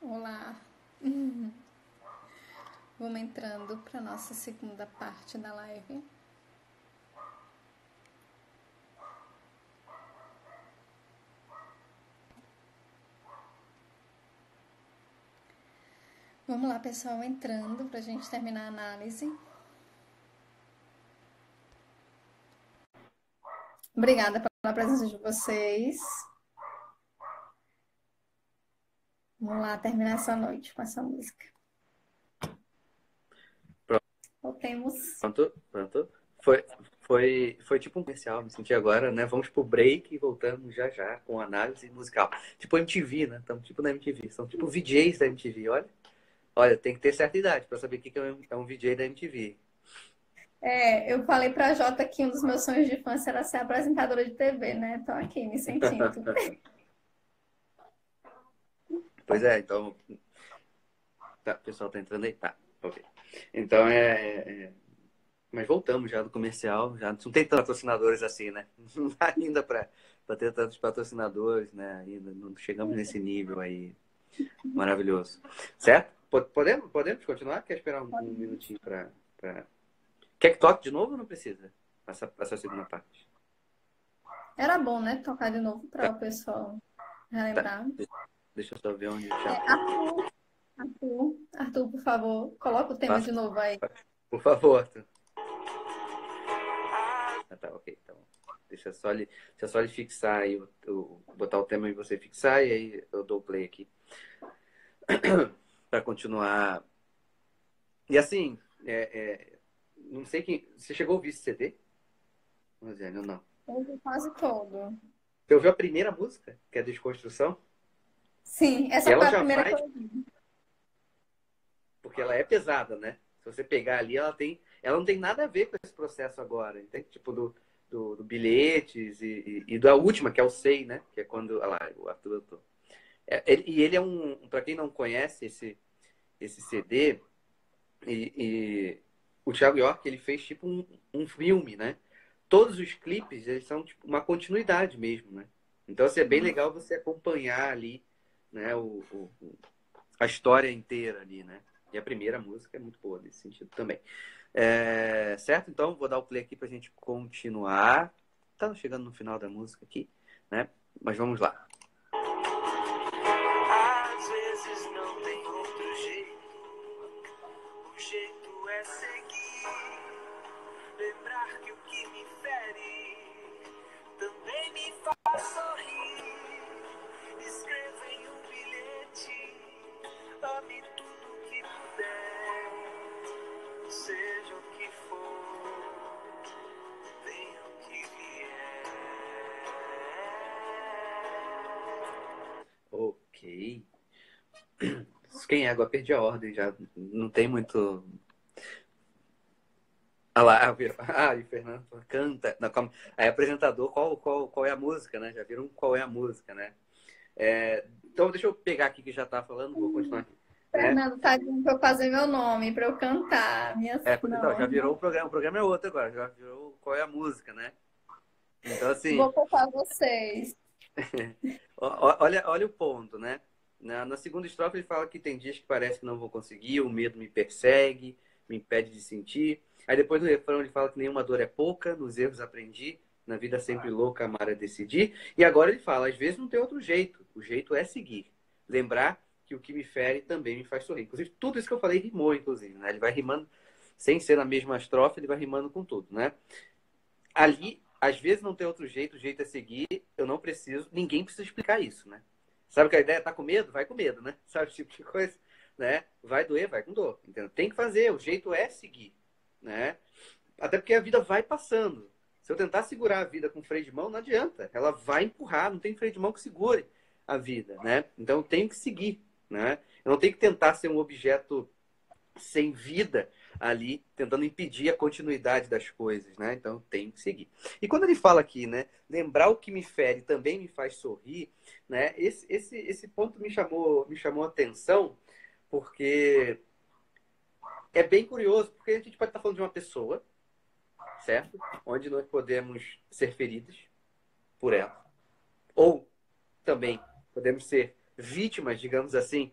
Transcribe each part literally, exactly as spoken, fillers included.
Olá. Uhum. Vamos entrando para nossa segunda parte da live. Vamos lá, pessoal, entrando para a gente terminar a análise. Obrigada pela presença de vocês. Vamos lá terminar essa noite com essa música. Pronto. Voltemos. Pronto, pronto. Foi, foi, foi tipo um comercial, me senti agora, né? Vamos pro break e voltamos já já com análise musical. Tipo M T V, né? Estamos tipo na M T V. São tipo V Js da M T V, olha. Olha, tem que ter certa idade para saber o que é um, é um V J da M T V. É, eu falei pra Jota que um dos meus sonhos de infância era ser apresentadora de T V, né? Tô aqui me sentindo. Pois é, então. Tá, o pessoal tá entrando aí? Tá, ok. Então é. é... Mas voltamos já do comercial, já não tem tantos patrocinadores assim, né? Não dá ainda para ter tantos patrocinadores, né? Ainda não chegamos nesse nível aí maravilhoso. Certo? Podemos, podemos continuar? Quer esperar um, um minutinho para. Pra... Quer que toque de novo ou não precisa? Essa, essa segunda parte. Era bom, né? Tocar de novo para Tá. o pessoal Tá. relembrar. Deixa eu só ver onde É, já. Arthur, Arthur, Arthur, por favor, coloca o tema de Faça, novo aí. por favor. Ah, tá, ok. Então, deixa eu só lhe, deixa eu só lhe fixar aí, o, o, botar o tema e você fixar, e aí eu dou o play aqui. Para continuar. E assim, é, é, não sei quem. Você chegou a ouvir esse C D? Rosiane, não. Ouvi quase todo. Você ouviu a primeira música, que é Desconstrução? Sim, Que essa foi ela a já primeira que vai. eu ouvi. Porque ela é pesada, né? Se você pegar ali, ela tem. Ela não tem nada a ver com esse processo agora. Entende? Tipo, do, do, do bilhetes e, e, e da última, que é o Sei, né? Que é quando. Olha lá, o Arthur Doutor. É, ele, e ele é um. Para quem não conhece esse, esse C D, e, e o Thiago York, ele fez tipo um, um filme, né? Todos os clipes, eles são tipo uma continuidade mesmo, né? Então, assim, é bem legal você acompanhar ali, né? O, o, a história inteira ali, né? E a primeira música é muito boa nesse sentido também. É, certo? Então, vou dar o play aqui pra gente continuar. Tá chegando no final da música aqui, né? Mas vamos lá. Às vezes não tem outro jeito. O jeito é seguir. Lembrar que o que me fere também me faz sorrir. Escreva em um bilhete, ame tudo que puder, seja o que for, venha o que vier. Ok. Quem é água perdi a ordem já. Não tem muito. Ah lá, ah, e Fernando canta. Não, calma. Aí, apresentador, qual, qual, qual é a música, né? Já viram qual é a música, né? É, então, deixa eu pegar aqui que já tá falando, vou continuar aqui. Né? Fernando tá dizendo pra eu fazer meu nome, pra eu cantar. Minhas... É, então, Não, já virou não. o programa. O programa é outro agora, já virou qual é a música, né? Então, assim, Vou poupar vocês. olha, olha o ponto, né? Na, na segunda estrofe ele fala que tem dias que parece que não vou conseguir, o medo me persegue, me impede de sentir. Aí depois no refrão ele fala que nenhuma dor é pouca, nos erros aprendi, na vida sempre louca, amar é decidir. E agora ele fala, às vezes não tem outro jeito, o jeito é seguir. Lembrar que o que me fere também me faz sorrir. Inclusive, tudo isso que eu falei rimou, inclusive, né? Ele vai rimando, sem ser na mesma estrofe, ele vai rimando com tudo, né? Ali, às vezes não tem outro jeito, o jeito é seguir, eu não preciso, ninguém precisa explicar isso, né? Sabe que a ideia é tá com medo? Vai com medo, né? Sabe esse tipo de coisa? Né? Vai doer, vai com dor. Entendeu? Tem que fazer, o jeito é seguir, né? Até porque a vida vai passando. Se eu tentar segurar a vida com freio de mão, não adianta. Ela vai empurrar, não tem freio de mão que segure a vida, né? Então eu tenho que seguir, né? Eu não tenho que tentar ser um objeto sem vida ali, tentando impedir a continuidade das coisas, né? Então tem que seguir. E quando ele fala aqui, né? Lembrar o que me fere também me faz sorrir, né? Esse, esse, esse ponto me chamou, me chamou a atenção, porque é bem curioso, porque a gente pode estar falando de uma pessoa, certo? Onde nós podemos ser feridos por ela. Ou também podemos ser vítimas, digamos assim,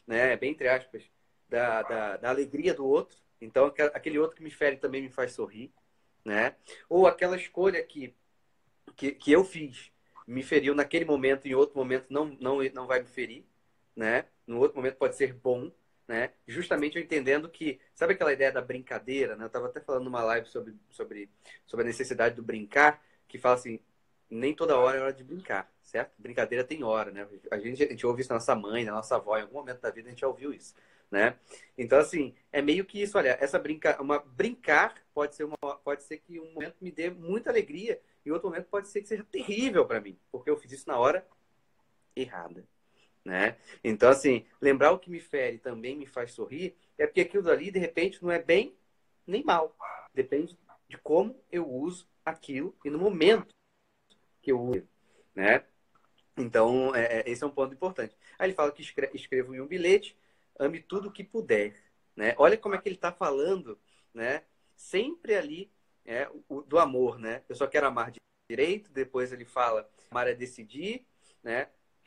né? Bem entre aspas, da, da, da alegria do outro. Então, aquele outro que me fere também me faz sorrir, né? Ou aquela escolha que, que, que eu fiz me feriu naquele momento e em outro momento não, não, não vai me ferir, né? No outro momento pode ser bom, né? Justamente eu entendendo que, sabe aquela ideia da brincadeira, né? Eu estava até falando numa live sobre, sobre, sobre a necessidade do brincar, que fala assim, nem toda hora é hora de brincar, certo? Brincadeira tem hora, né? A gente, a gente ouve isso na nossa mãe, na nossa avó, em algum momento da vida a gente já ouviu isso, né? Então, assim, é meio que isso, olha, essa brinca, uma, brincar pode ser, uma, pode ser que um momento me dê muita alegria e outro momento pode ser que seja terrível para mim, porque eu fiz isso na hora errada, né? Então, assim, lembrar o que me fere também me faz sorrir, é porque aquilo dali, de repente, não é bem nem mal. Depende de como eu uso aquilo e no momento que eu uso, né? Então, é, esse é um ponto importante. Aí ele fala que escre escrevo em um bilhete, ame tudo o que puder, né? Olha como é que ele está falando, né? Sempre ali é, o, do amor, né? Eu só quero amar direito, depois ele fala amar é decidir, né?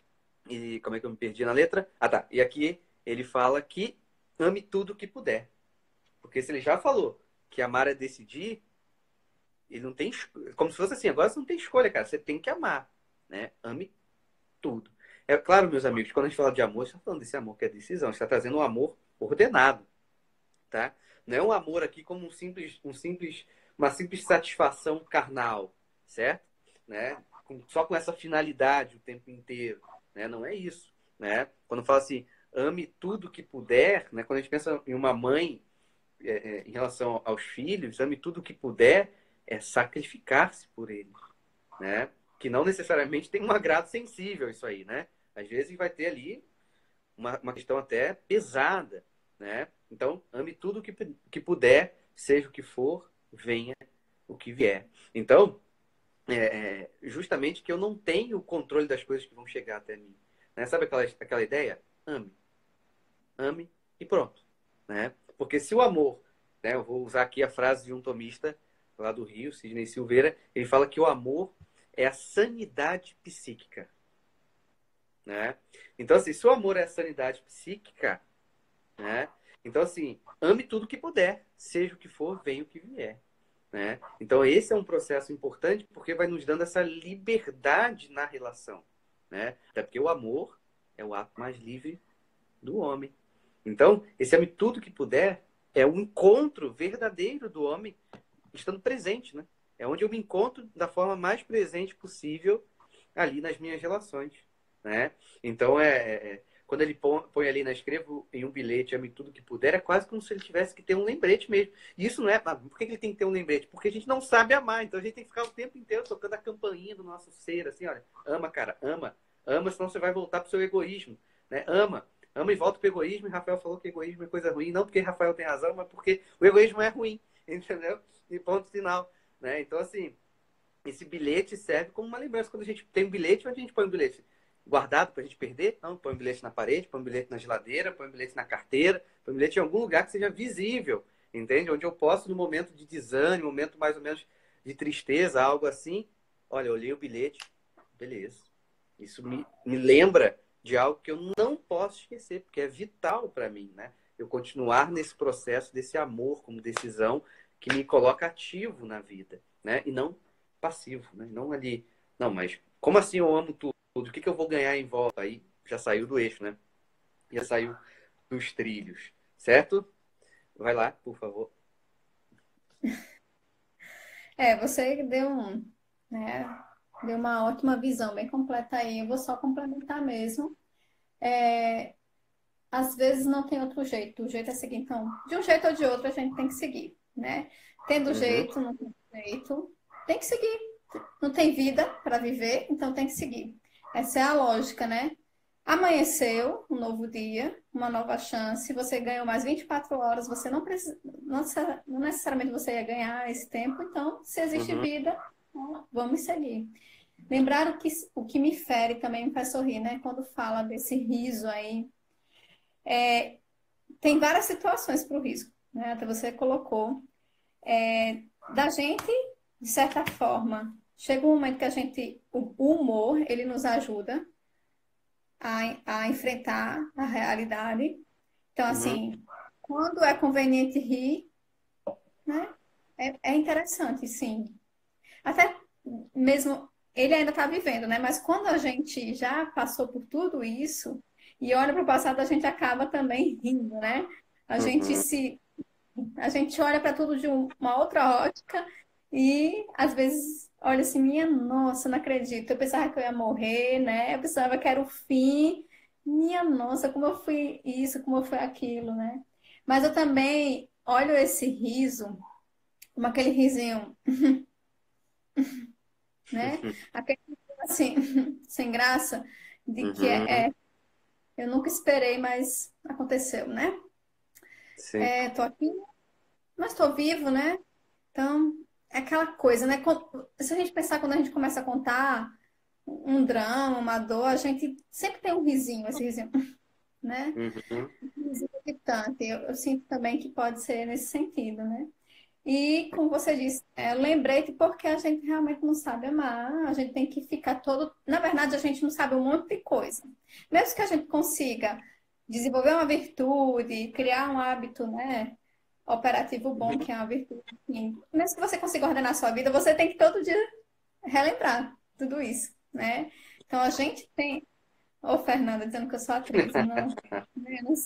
E como é que eu me perdi na letra? Ah, tá. E aqui ele fala que ame tudo o que puder. Porque se ele já falou que amar é decidir, ele não tem... Como se fosse assim, agora você não tem escolha, cara. Você tem que amar, né? Ame tudo. É claro, meus amigos, quando a gente fala de amor, a gente está falando desse amor que é decisão. A gente está trazendo um amor ordenado, tá? Não é um amor aqui como um simples, um simples, uma simples satisfação carnal, certo? Né? Com, só com essa finalidade o tempo inteiro, né? Não é isso, né? Quando fala assim, ame tudo que puder, né? Quando a gente pensa em uma mãe é, é, em relação aos filhos, ame tudo que puder, é sacrificar-se por eles, né? Que não necessariamente tem um agrado sensível isso aí, né? Às vezes vai ter ali uma, uma questão até pesada, né? Então, ame tudo que, que puder, seja o que for, venha o que vier. Então, é, é, justamente que eu não tenho o controle das coisas que vão chegar até mim. Né? Sabe aquela, aquela ideia? Ame. Ame e pronto. Né? Porque se o amor, né, eu vou usar aqui a frase de um tomista lá do Rio, Sidney Silveira, ele fala que o amor é a sanidade psíquica. Né? Então, assim, se o amor é a sanidade psíquica, né? Então, assim, ame tudo que puder, seja o que for, venha o que vier. Né? Então, esse é um processo importante porque vai nos dando essa liberdade na relação. Né? Até porque o amor é o ato mais livre do homem. Então, esse ame tudo que puder é o encontro verdadeiro do homem estando presente. Né? É onde eu me encontro da forma mais presente possível ali nas minhas relações. Né? Então, é, é, quando ele põe, põe ali, né, escrevo em um bilhete, ame tudo que puder, é quase como se ele tivesse que ter um lembrete mesmo. E isso não é... Por que ele tem que ter um lembrete? Porque a gente não sabe amar, então a gente tem que ficar o tempo inteiro tocando a campainha do nosso ser, assim, olha, ama, cara, ama, ama, senão você vai voltar pro seu egoísmo, né? Ama, ama e volta pro egoísmo, e Rafael falou que egoísmo é coisa ruim, não porque Rafael tem razão, mas porque o egoísmo é ruim, entendeu? E ponto final, né? Então, assim, esse bilhete serve como uma lembrança. Quando a gente tem um bilhete, onde a gente põe um bilhete? Guardado para a gente perder? Não, põe um bilhete na parede, põe um bilhete na geladeira, põe um bilhete na carteira, põe um bilhete em algum lugar que seja visível, entende? Onde eu posso, no momento de desânimo, momento mais ou menos de tristeza, algo assim, olha, eu olhei o bilhete, beleza. Isso me, me lembra de algo que eu não posso esquecer, porque é vital para mim, né? Eu continuar nesse processo desse amor como decisão que me coloca ativo na vida, né? E não passivo, né? Não ali, não, mas como assim eu amo tudo? O que, que eu vou ganhar em volta? Aí já saiu do eixo, né? Já saiu dos trilhos, certo? Vai lá, por favor. É, você deu um, né, deu uma ótima visão, bem completa aí. Eu vou só complementar mesmo. É, às vezes não tem outro jeito. O jeito é seguir, então, de um jeito ou de outro a gente tem que seguir, né? Tendo Uhum, jeito, não tem jeito, tem que seguir. Não tem vida para viver, então tem que seguir. Essa é a lógica, né? Amanheceu um novo dia, uma nova chance. Você ganhou mais vinte e quatro horas. Você não precisa, não necessa- não necessariamente você ia ganhar esse tempo. Então, se existe uhum, vida, vamos seguir. Lembrar o que, o que me fere também me faz sorrir, né? Quando fala desse riso aí. Tem várias situações para o riso, né? Até você colocou. É, da gente, de certa forma, chega um momento que a gente, o, o humor, ele nos ajuda a, a enfrentar a realidade. Então, Uhum. assim, quando é conveniente rir, né? É, é interessante, sim. Até mesmo ele ainda está vivendo, né? Mas quando a gente já passou por tudo isso e olha para o passado, a gente acaba também rindo, né? A gente Uhum. se, a gente olha para tudo de um- uma outra ótica e às vezes olha assim, minha nossa, não acredito. Eu pensava que eu ia morrer, né? Eu pensava que era o fim. Minha nossa, como eu fui isso, como eu fui aquilo, né? Mas eu também olho esse riso como aquele risinho, né? Aquele assim, sem graça, de que é, Uhum. é, eu nunca esperei, mas aconteceu, né? Sim. É, tô aqui, mas tô vivo, né? Então, é aquela coisa, né? Quando- Se a gente pensar quando a gente começa a contar um drama, uma dor, a gente sempre tem um risinho, esse risinho, né? Uhum. Um risinho irritante. Eu, eu sinto também que pode ser nesse sentido, né? E, como você disse, é, lembrete porque a gente realmente não sabe amar, a gente tem que ficar todo. Na verdade, a gente não sabe um monte de coisa. Mesmo que a gente consiga desenvolver uma virtude, criar um hábito, né, operativo bom, Uhum. que é uma virtude, enfim. Mesmo que você consiga ordenar a sua vida, você tem que todo dia relembrar tudo isso, né? Então, a gente tem. Ô, Fernanda, dizendo que eu sou atriz, não, menos.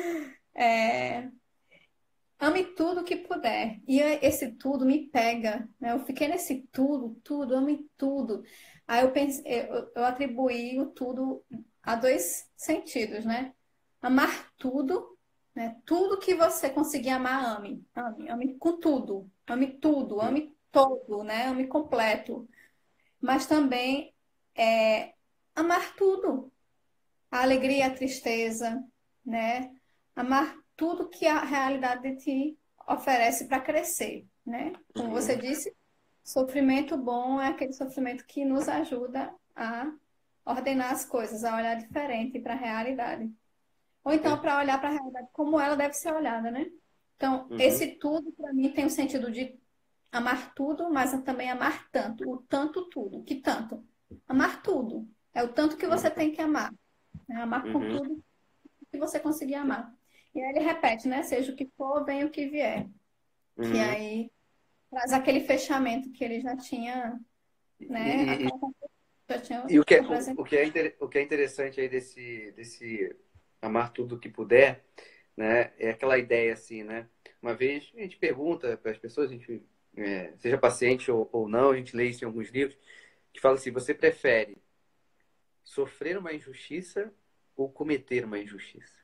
É, ame tudo que puder. E esse tudo me pega, né? Eu fiquei nesse tudo, tudo, ame tudo. Aí eu pensei, eu, eu atribuí o tudo a dois sentidos, né? Amar tudo, né? Tudo que você conseguir amar, ame. Ame, ame com tudo. Ame tudo, ame todo, né? Ame completo. Mas também é, amar tudo. A alegria, a tristeza, né? Amar tudo que a realidade te oferece para crescer, né? Como você Uhum. disse, sofrimento bom é aquele sofrimento que nos ajuda a ordenar as coisas, a olhar diferente para a realidade. Ou então É. para olhar para a realidade como ela deve ser olhada, né? Então, Uhum. esse tudo para mim tem o sentido de amar tudo, mas também amar tanto, o tanto tudo, que tanto? Amar tudo. É o tanto que você Uhum. tem que amar, né? Amar com Uhum. tudo que você conseguir amar. E aí ele repete, né? Seja o que for, venha o que vier. Que Uhum. aí traz aquele fechamento que ele já tinha, E, né? e, e, Aquela coisa que já tinha e o que é, o, apresentado. o que é, inter- o que é interessante aí desse, desse amar tudo que puder, né? É aquela ideia assim, né? Uma vez a gente pergunta para as pessoas, a gente, é, seja paciente ou, ou não, a gente lê isso em alguns livros, que fala assim: você prefere sofrer uma injustiça ou cometer uma injustiça?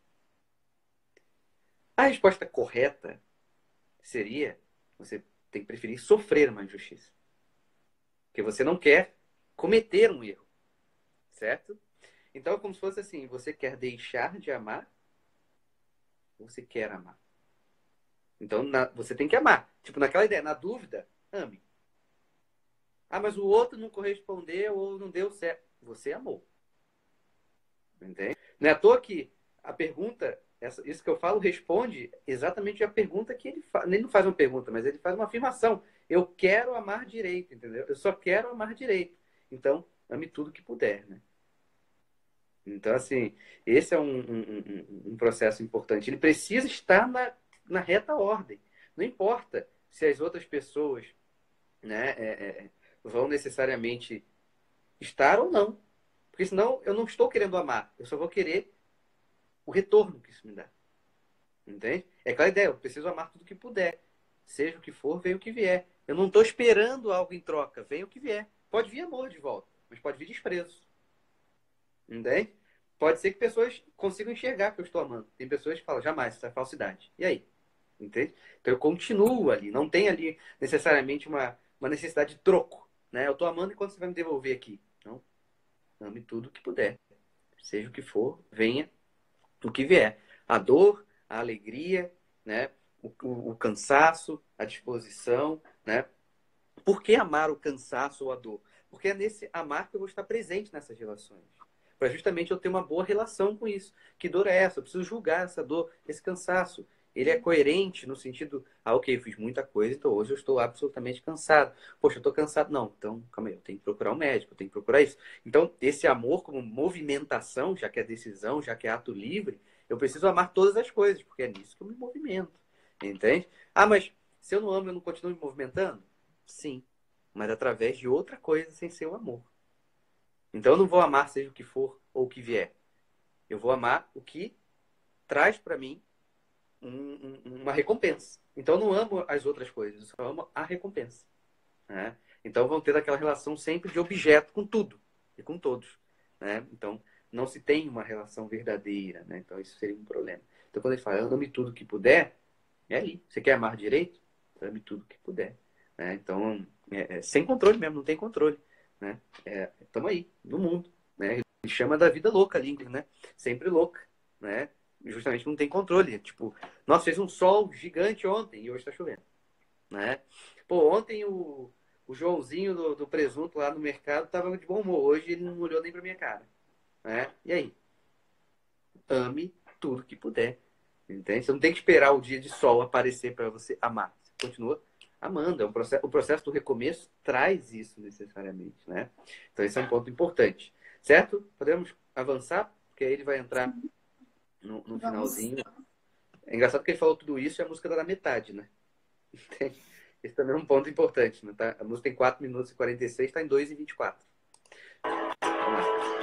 A resposta correta seria: você tem que preferir sofrer uma injustiça, porque você não quer cometer um erro, certo? Então é como se fosse assim: você quer deixar de amar ou você quer amar? Então na, você tem que amar. Tipo, naquela ideia, na dúvida, ame. Ah, mas o outro não correspondeu ou não deu certo. Você amou. Entende? Não é à toa que a pergunta, essa, isso que eu falo, responde exatamente a pergunta que ele faz. Ele não faz uma pergunta, mas ele faz uma afirmação. Eu quero amar direito, entendeu? Eu só quero amar direito. Então, ame tudo que puder, né? Então, assim, esse é um, um, um, um processo importante. Ele precisa estar na, na reta ordem. Não importa se as outras pessoas, né, é, é, vão necessariamente estar ou não. Porque senão eu não estou querendo amar. Eu só vou querer o retorno que isso me dá. Entende? É aquela ideia, eu preciso amar tudo que puder. Seja o que for, venha o que vier. Eu não estou esperando algo em troca, venha o que vier. Pode vir amor de volta, mas pode vir desprezo. Entende? Pode ser que pessoas consigam enxergar que eu estou amando. Tem pessoas que falam, jamais, isso é falsidade. E aí? Entende? Então eu continuo ali. Não tem ali necessariamente uma, uma necessidade de troco. Né? Eu estou amando enquanto você vai me devolver aqui. Não. Ame tudo que puder. Seja o que for, venha o que vier. A dor, a alegria, né? o, o, o cansaço, a disposição. Né? Por que amar o cansaço ou a dor? Porque é nesse amar que eu vou estar presente nessas relações. Para justamente eu ter uma boa relação com isso. Que dor é essa? Eu preciso julgar essa dor, esse cansaço. ele é coerente no sentido, ah, ok, eu fiz muita coisa, então hoje eu estou absolutamente cansado. Poxa, eu estou cansado. Não, então, calma aí, eu tenho que procurar um médico, eu tenho que procurar isso. Então, esse amor como movimentação, já que é decisão, já que é ato livre, eu preciso amar todas as coisas, porque é nisso que eu me movimento. Entende? Ah, mas se eu não amo, eu não continuo me movimentando? Sim, mas através de outra coisa sem ser o amor. Então, eu não vou amar seja o que for ou o que vier. Eu vou amar o que traz para mim um, um, uma recompensa. Então, eu não amo as outras coisas, eu só amo a recompensa. Né? Então, vão ter aquela relação sempre de objeto com tudo e com todos. Né? Então, não se tem uma relação verdadeira. Né? Então, isso seria um problema. Então, quando ele fala, ame tudo que puder, é aí. Você quer amar direito? Ame tudo que puder. Né? Então, é, é, sem controle mesmo, não tem controle. Né? Estamos aí, no mundo. Né? Ele chama da vida louca ali, né? Sempre louca. Né? Justamente não tem controle. Tipo, nossa, fez um sol gigante ontem e hoje está chovendo. Né? Pô, ontem o, o Joãozinho do, do presunto lá no mercado estava de bom humor. Hoje ele não olhou nem para minha cara. Né? E aí? Ame tudo que puder. Entende? Você não tem que esperar o dia de sol aparecer para você amar. Você continua amando. É um processo, o processo do recomeço traz isso necessariamente. Né? Então, esse é um ponto importante. Certo? Podemos avançar? Porque aí ele vai entrar no, no Vamos. finalzinho. É engraçado que ele falou tudo isso e a música dá na metade, né? Entende? Esse também é um ponto importante. Né? Tá? A música tem quatro minutos e quarenta e seis, está em dois e vinte e quatro. Vamos lá.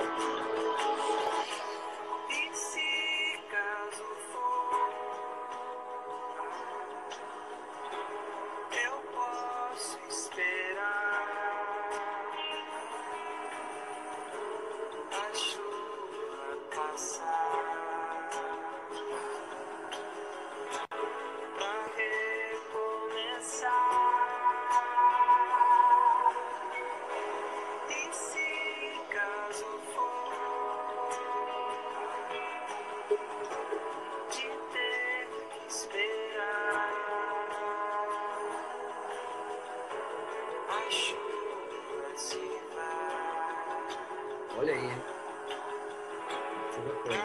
Olha aí, hein? Chuva foi.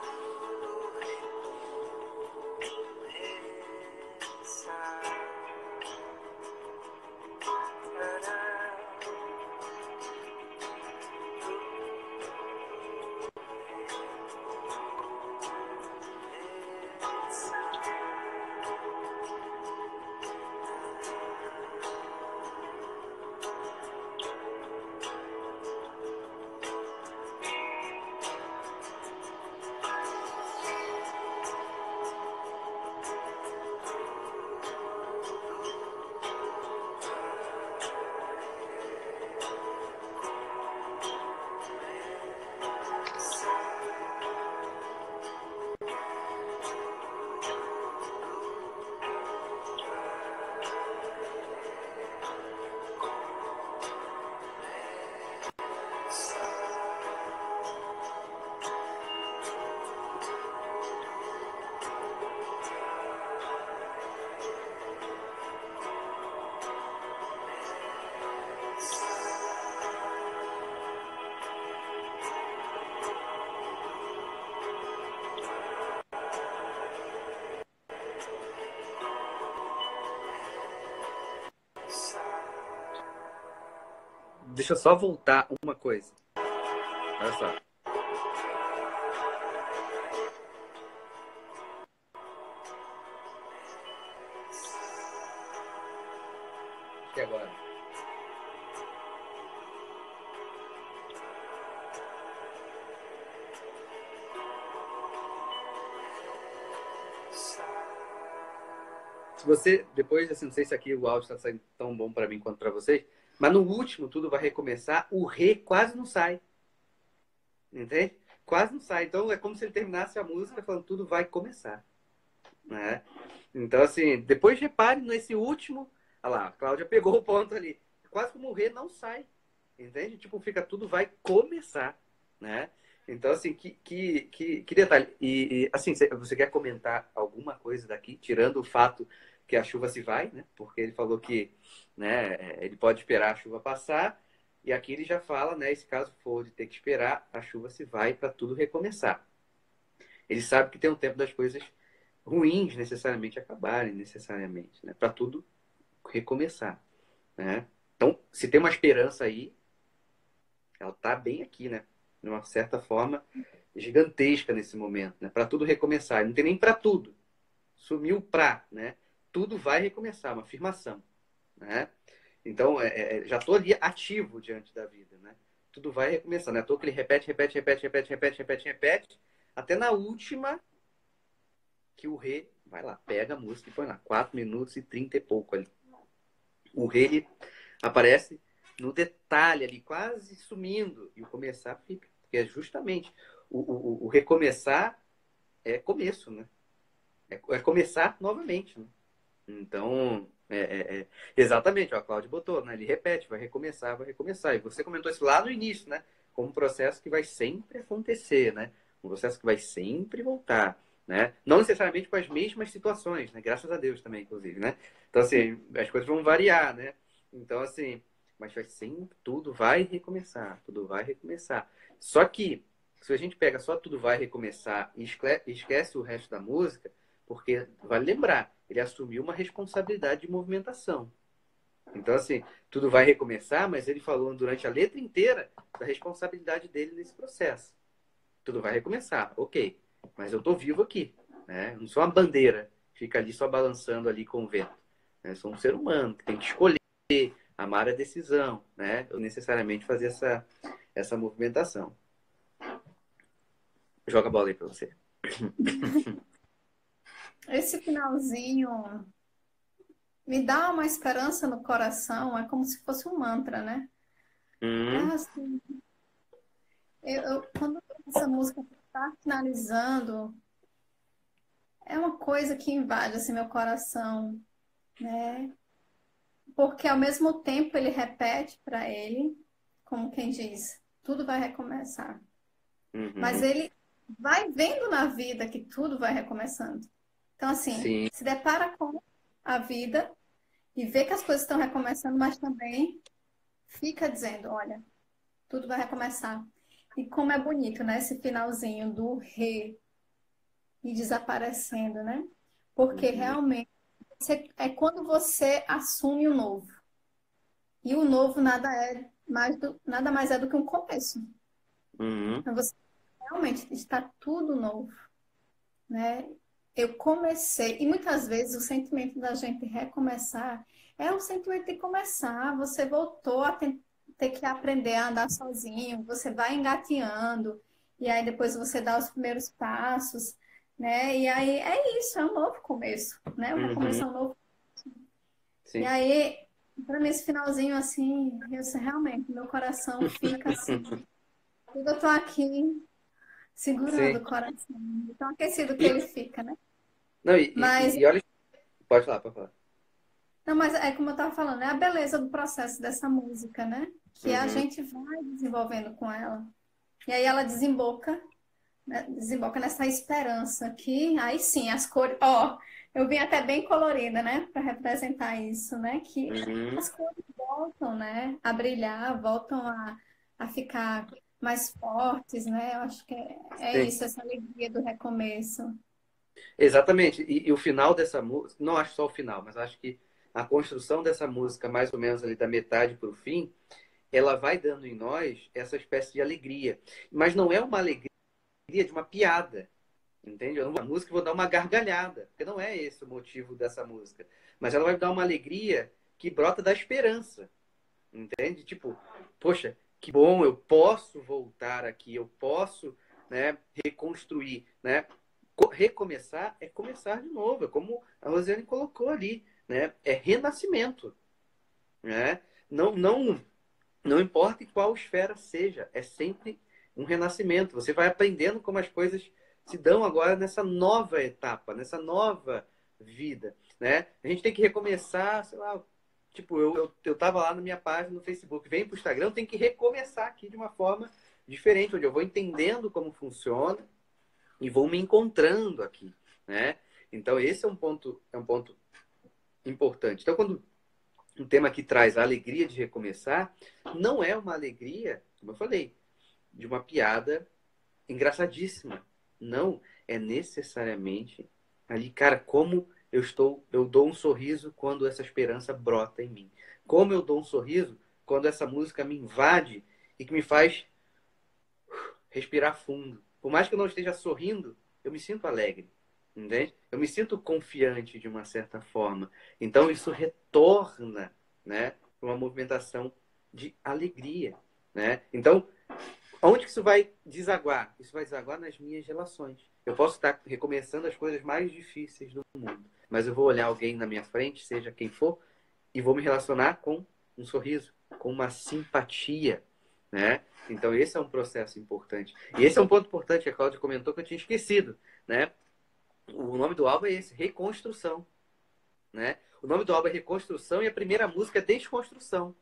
Deixa eu só voltar uma coisa. Olha só. E agora? Se você, depois, assim, não sei se aqui o áudio está saindo tão bom para mim quanto para vocês, mas no último tudo vai recomeçar, o Rê quase não sai. Entende? Quase não sai. Então é como se ele terminasse a música falando tudo vai começar. Né? Então, assim, depois repare nesse último. Olha lá, a Cláudia pegou o ponto ali. Quase como o Rê não sai. Entende? Tipo, fica tudo vai começar. Né? Então, assim, que, que, que, que detalhe. E, e, assim, você quer comentar alguma coisa daqui, tirando o fato que a chuva se vai, né? Porque ele falou que, né, ele pode esperar a chuva passar, e aqui ele já fala, né, se caso for de ter que esperar, a chuva se vai para tudo recomeçar. Ele sabe que tem um tempo das coisas ruins necessariamente acabarem necessariamente, né? Para tudo recomeçar, né? Então, se tem uma esperança aí, ela tá bem aqui, né? De uma certa forma gigantesca nesse momento, né? Para tudo recomeçar. Não tem nem para tudo. Sumiu pra, né? Tudo vai recomeçar, uma afirmação, né? Então, é, é, já estou ali ativo diante da vida, né? Tudo vai recomeçar, né? Tô que ele repete, repete, repete, repete, repete, repete, repete, até na última que o rei vai lá, pega a música e põe lá, quatro minutos e trinta e pouco ali. O rei, ele aparece no detalhe ali, quase sumindo, e o começar fica. Porque é justamente o, o, o recomeçar é começo, né? É, é começar novamente, né? Então, é, é, é, exatamente, ó, a Cláudia botou, né? Ele repete, vai recomeçar, vai recomeçar. E você comentou isso lá no início, né? Como um processo que vai sempre acontecer, né? Um processo que vai sempre voltar, né? Não necessariamente com as mesmas situações, né? Graças a Deus também, inclusive, né? Então, assim, as coisas vão variar, né? Então, assim, mas vai sempre, tudo vai recomeçar, tudo vai recomeçar. Só que, se a gente pega só tudo vai recomeçar e esquece o resto da música, porque, vale lembrar, ele assumiu uma responsabilidade de movimentação. Então, assim, tudo vai recomeçar, mas ele falou durante a letra inteira da responsabilidade dele nesse processo. Tudo vai recomeçar, ok. Mas eu tô vivo aqui, né? Eu não sou uma bandeira que fica ali só balançando ali com o vento. Né? Eu sou um ser humano que tem que escolher, amar a decisão, né? Eu necessariamente fazer essa, essa movimentação. Joga a bola aí pra você. Esse finalzinho me dá uma esperança no coração, é como se fosse um mantra, né? É Hum, assim, eu, eu- quando essa música está finalizando, é uma coisa que invade assim, meu coração, né? Porque ao mesmo tempo ele repete para ele, como quem diz, tudo vai recomeçar. Mas uhum, ele vai vendo na vida que tudo vai recomeçando. Então, assim, sim. se depara com a vida e vê que as coisas estão recomeçando, mas também fica dizendo, olha, tudo vai recomeçar. E como é bonito, né? Esse finalzinho do re e desaparecendo, né? Porque Uhum, realmente você- é quando você assume o novo. E o novo nada é mais do, nada mais é do que um começo. uhum, Então você realmente está tudo novo, né? Eu comecei, e muitas vezes o sentimento da gente recomeçar é o sentimento de começar. Você voltou a ter, ter que aprender a andar sozinho, você vai engateando, e aí depois você dá os primeiros passos, né? E aí é isso, é um novo começo, né? O recomeço uhum, é um novo. E sim. aí, para mim, esse finalzinho assim, eu sei, realmente, meu coração fica assim. Eu tô aqui segurando Sim. o coração, de tão aquecido que E, ele fica, né? não, e, Mas e, e olha, pode falar, pode falar. Não, mas é como eu estava falando, é a beleza do processo dessa música, né? Que a Uhum, gente vai desenvolvendo com ela. E aí ela desemboca, né? Desemboca nessa esperança que, aí sim, as cores. Ó, eu vim até bem colorida, né? Para representar isso, né? Que uhum, as cores voltam, né? A brilhar, voltam a, a ficar mais fortes, né? Eu acho que é, é sim. isso, essa alegria do recomeço. Exatamente. E, e o final dessa música, não acho só o final, mas acho que a construção dessa música, mais ou menos ali da metade para o fim, ela vai dando em nós essa espécie de alegria. Mas não é uma alegria de uma piada, entende? Eu não vou a música e vou dar uma gargalhada, porque não é esse o motivo dessa música. Mas ela vai dar uma alegria que brota da esperança, entende? Tipo, poxa, que bom, eu posso voltar aqui, eu posso, né, reconstruir, né? Recomeçar é começar de novo, é como a Rosiane colocou ali, né? É renascimento, né? Não, não, não importa em qual esfera seja, é sempre um renascimento. Você vai aprendendo como as coisas se dão agora nessa nova etapa, nessa nova vida, né? A gente tem que recomeçar, sei lá, tipo, eu, eu, eu tava lá na minha página no Facebook, vem pro Instagram, tem que recomeçar aqui de uma forma diferente, onde eu vou entendendo como funciona e vou me encontrando aqui, né? Então esse é um ponto, é um ponto importante. Então quando um tema que traz a alegria de recomeçar, não é uma alegria, como eu falei, de uma piada engraçadíssima. Não, é necessariamente ali, cara, como eu estou, eu dou um sorriso quando essa esperança brota em mim. Como eu dou um sorriso quando essa música me invade e que me faz respirar fundo. Por mais que eu não esteja sorrindo, eu me sinto alegre, entende? Eu me sinto confiante de uma certa forma. Então isso retorna, né, para uma movimentação de alegria, né? Então, onde que isso vai desaguar? Isso vai desaguar nas minhas relações. Eu posso estar recomeçando as coisas mais difíceis do mundo, mas eu vou olhar alguém na minha frente, seja quem for, e vou me relacionar com um sorriso, com uma simpatia, né? Então esse é um processo importante. E esse é um ponto importante que a Cláudia comentou que eu tinha esquecido, né? O nome do álbum é esse, Reconstrução, né? O nome do álbum é Reconstrução e a primeira música é Desconstrução.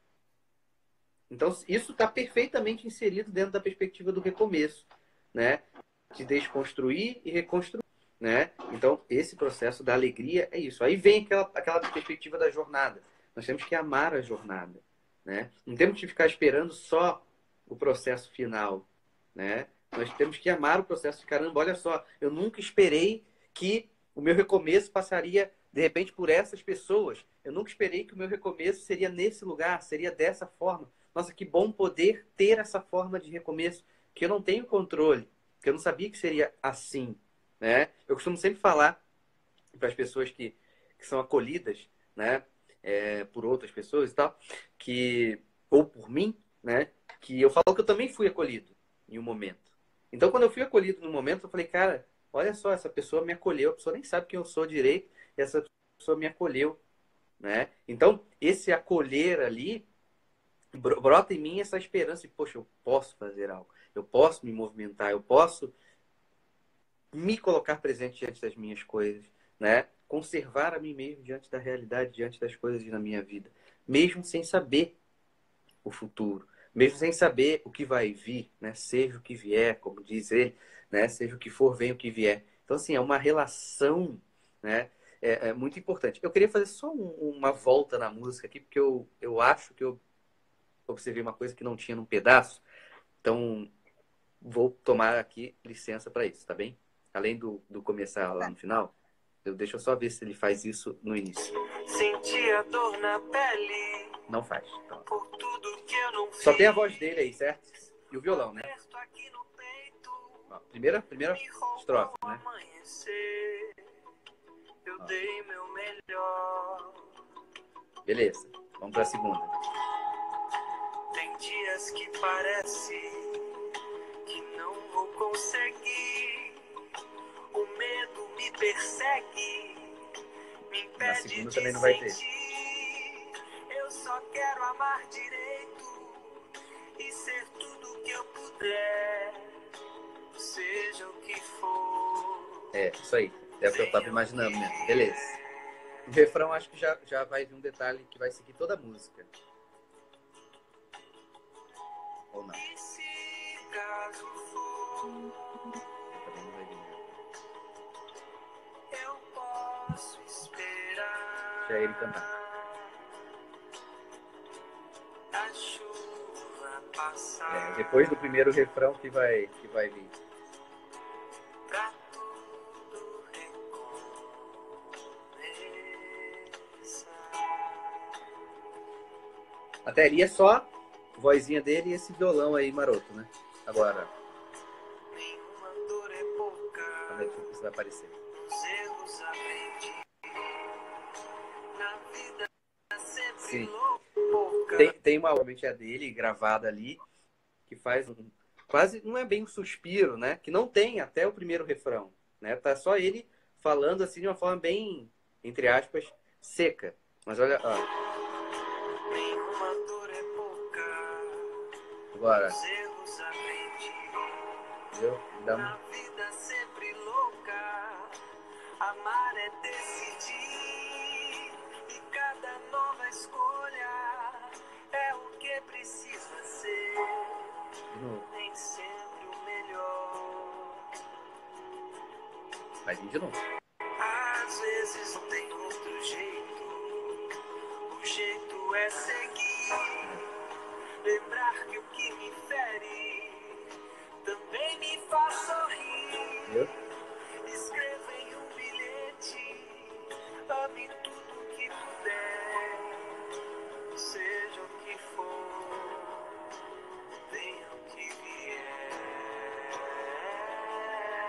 Então isso está perfeitamente inserido dentro da perspectiva do recomeço, né? De desconstruir e reconstruir, né? Então esse processo da alegria é isso. Aí vem aquela, aquela perspectiva da jornada. Nós temos que amar a jornada, né? Não temos que ficar esperando só o processo final, né? Nós temos que amar o processo de caramba. Olha só, eu nunca esperei que o meu recomeço passaria de repente por essas pessoas. Eu nunca esperei que o meu recomeço seria nesse lugar, seria dessa forma. Nossa, que bom poder ter essa forma de recomeço, que eu não tenho controle, que eu não sabia que seria assim, né? Eu costumo sempre falar para as pessoas que, que são acolhidas, né, é, por outras pessoas e tal, que ou por mim, né, que eu falo que eu também fui acolhido em um momento. Então, quando eu fui acolhido no momento, eu falei, cara, olha só, essa pessoa me acolheu, a pessoa nem sabe quem eu sou direito, e essa pessoa me acolheu, né? Então, esse acolher ali brota em mim essa esperança de, poxa, eu posso fazer algo, eu posso me movimentar, eu posso me colocar presente diante das minhas coisas, né? Conservar a mim mesmo diante da realidade, diante das coisas na minha vida, mesmo sem saber o futuro, mesmo sem saber o que vai vir, né? Seja o que vier, como diz ele, né? Seja o que for, venha o que vier. Então, assim, é uma relação, né? É, é muito importante. Eu queria fazer só um, uma volta na música aqui, porque eu, eu acho que eu observei uma coisa que não tinha num pedaço. Então, vou tomar aqui licença para isso, tá bem? Além do, do começar lá no final, eu, deixa eu só ver se ele faz isso no início. Senti a dor na pele. Não faz. Então. Por tudo que eu não Só tem a voz dele aí, certo? E o violão, né? aqui no peito, Ó, primeira, primeira estrofe, né? amanhecer. Eu Ó. dei meu melhor. Beleza. Vamos para a segunda. Tem dias que parece que não vou conseguir. O medo me persegue, me impede. Na segunda também não vai ter. Eu só quero amar direito e ser tudo que eu puder, seja o que for. É, isso aí. É o que eu tava imaginando mesmo. Beleza. O refrão acho que já, já vai vir um detalhe que vai seguir toda a música. Ou não? E se caso for, Também não vai vir. eu posso esperar. Deixa ele cantar. A chuva passar. É, depois do primeiro refrão que vai, que vai vir. Pra tudo recomeçar. Bateria só, vozinha dele e esse violão aí maroto, né? Agora, Nenhuma dor é pouca. como é que isso vai aparecer? Os erros aprendi. Na vida sempre Sim. louca. Tem, tem uma obviamente a dele gravada ali que faz um quase não é bem um suspiro, né? Que não tem até o primeiro refrão, né? Tá só ele falando assim de uma forma bem, entre aspas, seca. Mas olha, ó. Nenhuma dor é pouca. Agora, Os erros aprendi. viu? Dá Na um... vida sempre louca. Amar é decidir. E cada nova escolha é o que precisa ser. de novo. Nem sempre o melhor. Vai vir de novo. Às vezes não tem outro jeito. O jeito é seguir. Lembrar que o que me fere também me faz sorrir. Viu? Escreva em um bilhete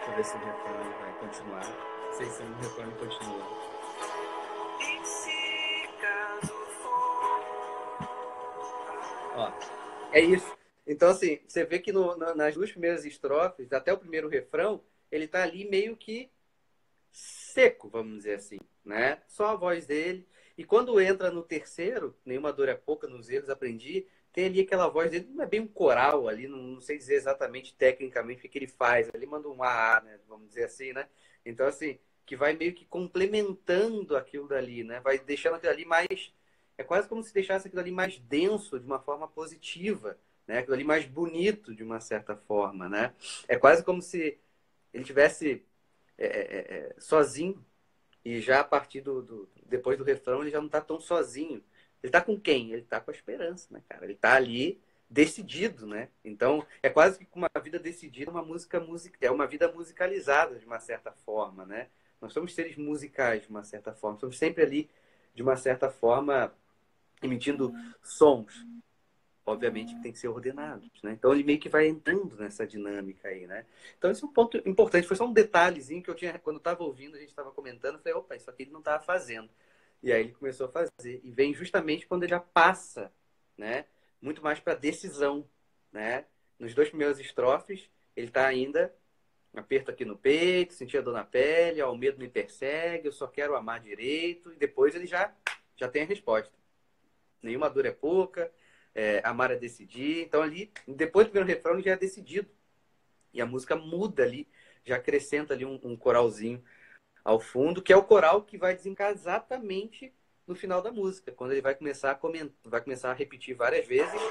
eu ver se o refrão vai continuar. Não sei se o refrão continua. E se caso for. Ó, é isso. Então, assim, você vê que no, na- nas duas primeiras estrofes, até o primeiro refrão, ele tá ali meio que seco, vamos dizer assim, né? Só a voz dele. E quando entra no terceiro, Nenhuma Dor é Pouca, nos erros aprendi, tem ali aquela voz dele, não é bem um coral ali, não, não sei dizer exatamente tecnicamente o que, que ele faz. Ele manda um A, né? Vamos dizer assim, né? Então, assim, que vai meio que complementando aquilo dali, né? Vai deixando aquilo ali mais. É quase como se deixasse aquilo ali mais denso de uma forma positiva, né? Aquilo ali mais bonito de uma certa forma, né? É quase como se ele tivesse é, é, é, sozinho e já a partir do, do depois do refrão ele já não está tão sozinho. Ele está com quem? Ele está com a esperança, né, cara? Ele está ali decidido, né? Então é quase que com uma vida decidida, uma música music... é uma vida musicalizada de uma certa forma, né? Nós somos seres musicais de uma certa forma, somos sempre ali de uma certa forma emitindo sons, obviamente que tem que ser ordenados, né? Então ele meio que vai entrando nessa dinâmica aí, né? Então esse é um ponto importante. Foi só um detalhezinho que eu tinha, quando eu estava ouvindo, a gente estava comentando, eu falei, opa, isso aqui ele não estava fazendo. E aí ele começou a fazer. E vem justamente quando ele já passa, né? Muito mais para decisão, né? Nos dois primeiros estrofes, ele está ainda aperto aqui no peito, senti a dor na pele, ó, o medo me persegue, eu só quero amar direito. E depois ele já, já tem a resposta. Nenhuma dor é pouca, é, amar é decidir. Então ali, depois do primeiro refrão, ele já é decidido. E a música muda ali, já acrescenta ali um, um coralzinho ao fundo, que é o coral que vai desencadear exatamente no final da música, quando ele vai começar a comentar, vai começar a repetir várias vezes.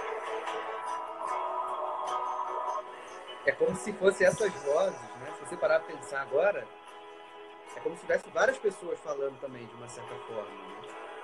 É como se fosse essas vozes, né? Se você parar para pensar agora, é como se tivesse várias pessoas falando também, de uma certa forma, né?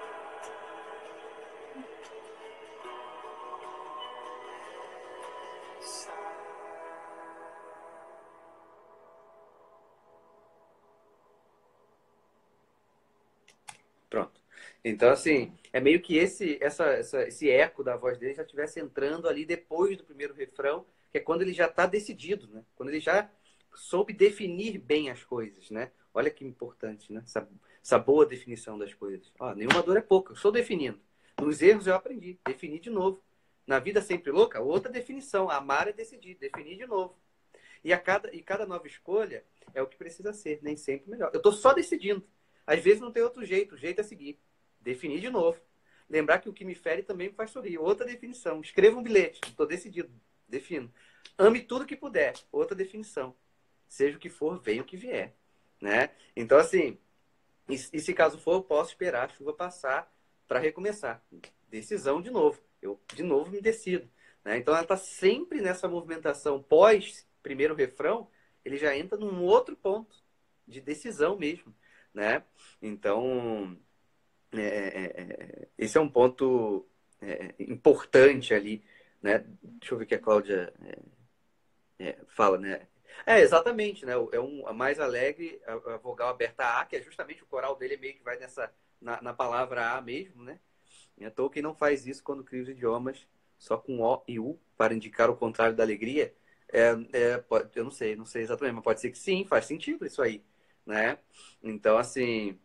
Pronto. Então, assim, é meio que esse, essa, essa, esse eco da voz dele já estivesse entrando ali depois do primeiro refrão, que é quando ele já está decidido, né? Quando ele já soube definir bem as coisas, né? Olha que importante, né? Essa, essa boa definição das coisas. Ó, nenhuma dor é pouca, eu estou definindo. Nos erros eu aprendi, defini de novo. Na vida sempre louca, outra definição. Amar é decidir, definir de novo. E, a cada, e cada nova escolha é o que precisa ser, nem sempre melhor. Eu estou só decidindo. Às vezes não tem outro jeito, o jeito é seguir. Definir de novo. Lembrar que o que me fere também me faz sorrir. Outra definição. Escreva um bilhete. Estou decidido. Defino. Ame tudo que puder. Outra definição. Seja o que for, venha o que vier. Né? Então, assim, e, e se caso for, eu posso esperar a chuva passar para recomeçar. Decisão de novo. Eu, de novo, me decido. Né? Então, ela está sempre nessa movimentação pós primeiro refrão, ele já entra num outro ponto de decisão mesmo. Né? Então, é, é, é, esse é um ponto é, importante ali, né? Deixa eu ver o que a Cláudia é, é, fala, né? É, exatamente, né? É um a mais alegre, a, a vogal aberta A, que é justamente o coral dele meio que vai nessa, na, na palavra A mesmo, né? E Tolkien não faz isso quando cria os idiomas só com O e U para indicar o contrário da alegria. É, é, pode, eu não sei, não sei exatamente, mas pode ser que sim, faz sentido isso aí, né? Então, assim,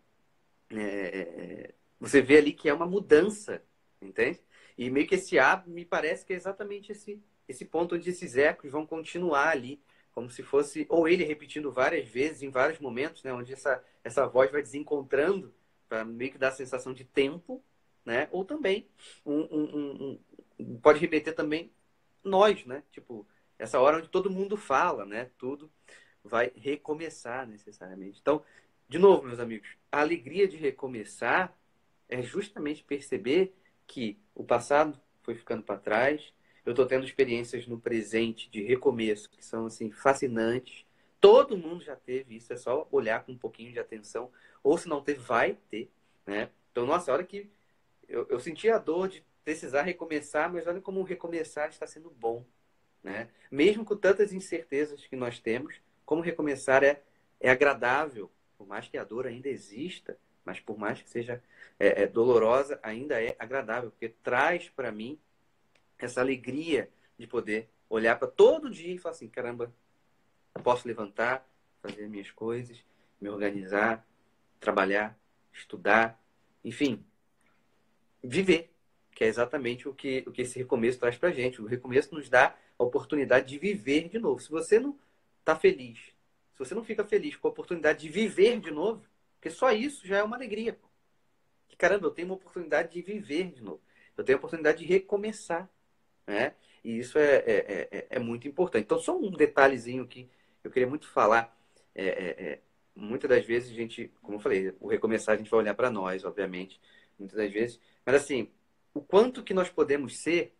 é, você vê ali que é uma mudança, entende? E meio que esse A me parece que é exatamente esse, esse ponto onde esses ecos vão continuar ali, como se fosse, ou ele repetindo várias vezes, em vários momentos, né? Onde essa, essa voz vai desencontrando, para meio que dar a sensação de tempo, né? Ou também, um, um, um, um, pode remeter também nós, né? Tipo, essa hora onde todo mundo fala, né? Tudo vai recomeçar necessariamente. Então, de novo, meus amigos, a alegria de recomeçar é justamente perceber que o passado foi ficando para trás. Eu estou tendo experiências no presente de recomeço que são assim fascinantes. Todo mundo já teve isso, é só olhar com um pouquinho de atenção. Ou se não teve, vai ter, né? Então, nossa, a hora que eu, eu senti a dor de precisar recomeçar, mas olha como o recomeçar está sendo bom, né? Mesmo com tantas incertezas que nós temos, como recomeçar é, é agradável, por mais que a dor ainda exista, mas por mais que seja é, é, dolorosa, ainda é agradável, porque traz para mim essa alegria de poder olhar para todo dia e falar assim, caramba, posso levantar, fazer minhas coisas, me organizar, trabalhar, estudar, enfim, viver, que é exatamente o que, o que esse recomeço traz pra gente. O recomeço nos dá a oportunidade de viver de novo. Se você não tá feliz, se você não fica feliz com a oportunidade de viver de novo, porque só isso já é uma alegria. Pô. Que, caramba, eu tenho uma oportunidade de viver de novo. Eu tenho a oportunidade de recomeçar, né? E isso é, é, é, é muito importante. Então, só um detalhezinho que eu queria muito falar. É, é, é, muitas das vezes a gente, como eu falei, o recomeçar a gente vai olhar para nós, obviamente, muitas das vezes. Mas assim, o quanto que nós podemos ser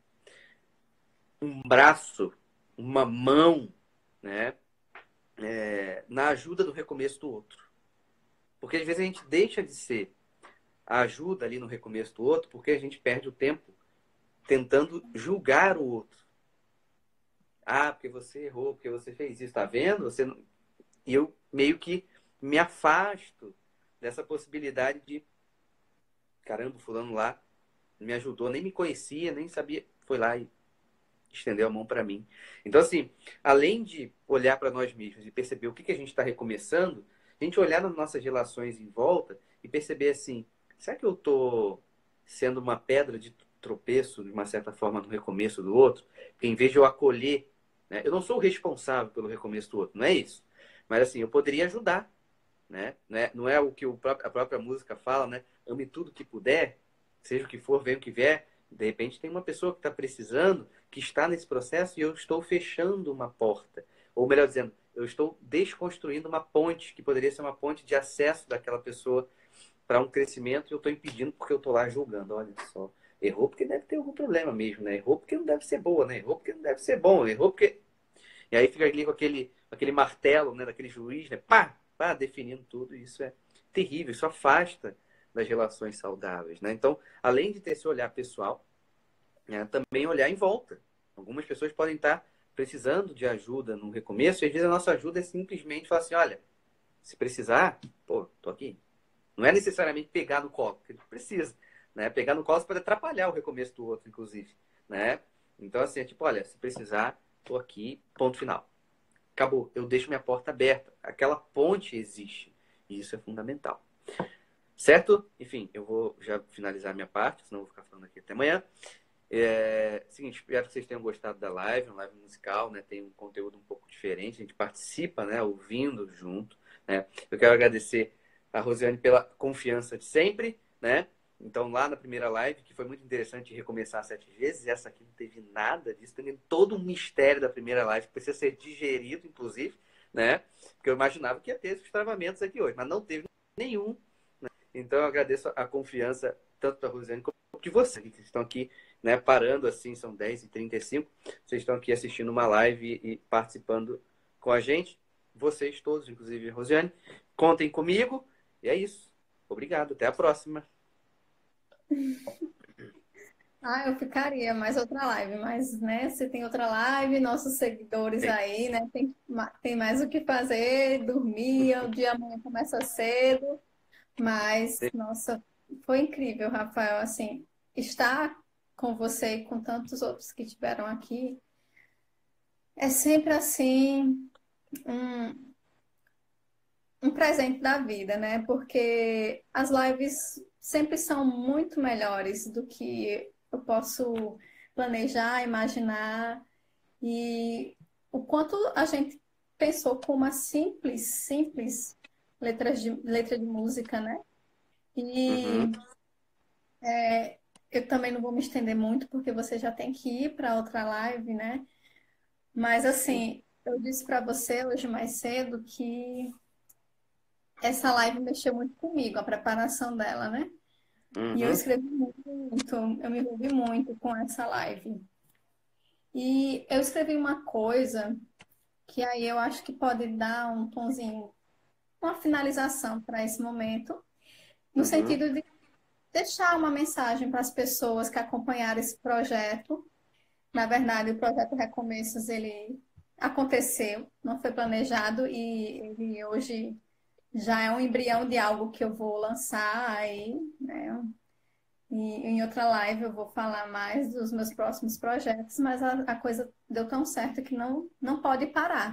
um braço, uma mão, né? É, na ajuda do recomeço do outro. Porque às vezes a gente deixa de ser a ajuda ali no recomeço do outro porque a gente perde o tempo tentando julgar o outro. Ah, porque você errou, porque você fez isso, tá vendo? Você não... E eu meio que me afasto dessa possibilidade de caramba, o fulano lá me ajudou, nem me conhecia, nem sabia, foi lá e estendeu a mão para mim. Então, assim, além de olhar para nós mesmos e perceber o que, que a gente está recomeçando, a gente olhar nas nossas relações em volta e perceber assim, será que eu estou sendo uma pedra de tropeço, de uma certa forma, no recomeço do outro? Porque em vez de eu acolher, né, eu não sou o responsável pelo recomeço do outro, não é isso. Mas assim, eu poderia ajudar, né? Não é o que o próprio, a própria música fala, né? Ame tudo que puder, seja o que for, venha o que vier. De repente tem uma pessoa que está precisando, que está nesse processo e eu estou fechando uma porta. Ou melhor dizendo, eu estou desconstruindo uma ponte, que poderia ser uma ponte de acesso daquela pessoa para um crescimento e eu estou impedindo porque eu estou lá julgando. Olha só, errou porque deve ter algum problema mesmo, né? Errou porque não deve ser boa, né? Errou porque não deve ser bom, errou porque... E aí fica ali com aquele, aquele martelo, né, daquele juiz, né? Pá, pá, definindo tudo. E isso é terrível, isso afasta das relações saudáveis, né? Então, além de ter esse olhar pessoal, né, também olhar em volta. Algumas pessoas podem estar precisando de ajuda no recomeço, e às vezes a nossa ajuda é simplesmente falar assim, olha, se precisar, pô, tô aqui. Não é necessariamente pegar no colo, porque precisa, né? Pegar no colo pode atrapalhar o recomeço do outro, inclusive, né? Então, assim, é tipo, olha, se precisar, tô aqui, ponto final. Acabou, eu deixo minha porta aberta. Aquela ponte existe, e isso é fundamental. Certo? Enfim, eu vou já finalizar a minha parte, senão eu vou ficar falando aqui até amanhã. É, seguinte, espero que vocês tenham gostado da live, uma live musical, né? Tem um conteúdo um pouco diferente, a gente participa, né? Ouvindo junto, né? Eu quero agradecer a Rosiane pela confiança de sempre, né? Então, lá na primeira live, que foi muito interessante recomeçar sete vezes, essa aqui não teve nada disso, tem todo um mistério da primeira live que precisa ser digerido, inclusive, né? Porque eu imaginava que ia ter esses travamentos aqui hoje, mas não teve nenhum. Então, eu agradeço a confiança tanto da Rosiane como de vocês, que estão aqui, né, parando assim, são dez e trinta e cinco. Vocês estão aqui assistindo uma live e participando com a gente. Vocês todos, inclusive a Rosiane, contem comigo. E é isso. Obrigado. Até a próxima. Ah, eu ficaria mais outra live, mas, né, se tem outra live, nossos seguidores Bem, aí, né, tem, tem mais o que fazer, dormir, o dia amanhã começa cedo. Mas, nossa, foi incrível, Rafael, assim, estar com você e com tantos outros que estiveram aqui é sempre assim um, um presente da vida, né? Porque as lives sempre são muito melhores do que eu posso planejar, imaginar e o quanto a gente pensou com uma simples, simples letra de, letra de música, né? E uhum. eu também não vou me estender muito, porque você já tem que ir para outra live, né? Mas, Sim. assim, eu disse para você hoje mais cedo que essa live mexeu muito comigo, a preparação dela, né? E eu Uhum. escrevi muito, eu me envolvi muito com essa live. E eu escrevi uma coisa que aí eu acho que pode dar um tonzinho, uma finalização para esse momento, no Uhum. sentido de deixar uma mensagem para as pessoas que acompanharam esse projeto. Na verdade, o projeto Recomeços, ele aconteceu, não foi planejado e ele hoje já é um embrião de algo que eu vou lançar aí, né? E em outra live eu vou falar mais dos meus próximos projetos, mas a, a coisa deu tão certo que não, não pode parar.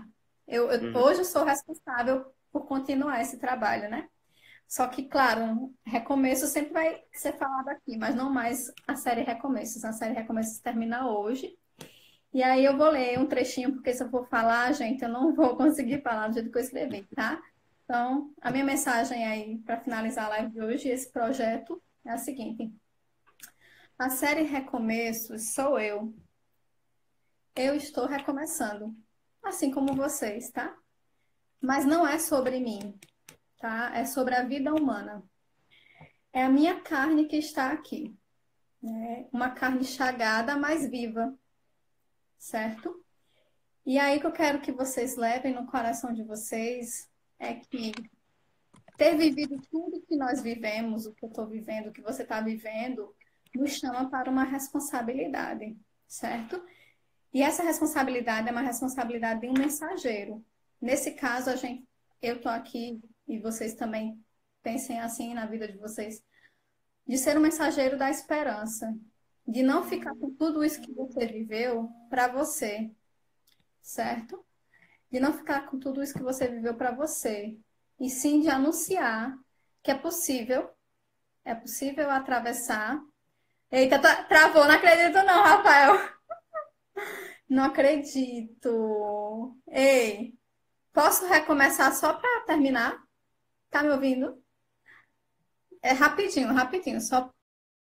Eu, eu- Uhum. hoje eu sou responsável por continuar esse trabalho, né? Só que, claro, recomeço sempre vai ser falado aqui, mas não mais a série Recomeços. A série Recomeços termina hoje. E aí eu vou ler um trechinho, porque se eu for falar, gente, eu não vou conseguir falar do jeito que eu escrevi, tá? Então, a minha mensagem aí para finalizar a live de hoje, esse projeto, é a seguinte: a série Recomeços sou eu. Eu estou recomeçando, assim como vocês, tá? Mas não é sobre mim, tá? É sobre a vida humana. É a minha carne que está aqui, né? Uma carne chagada, mas viva, certo? E aí que eu quero que vocês levem no coração de vocês é que ter vivido tudo que nós vivemos, o que eu estou vivendo, o que você está vivendo, nos chama para uma responsabilidade, certo? E essa responsabilidade é uma responsabilidade de um mensageiro. Nesse caso, a gente, eu estou aqui e vocês também pensem assim na vida de vocês, de ser um mensageiro da esperança, de não ficar com tudo isso que você viveu para você, certo? De não ficar com tudo isso que você viveu para você, e sim de anunciar que é possível, é possível atravessar. Eita, tra- travou, não acredito não, Rafael. Não acredito. Ei, posso recomeçar só para terminar? Tá me ouvindo? É rapidinho, rapidinho, só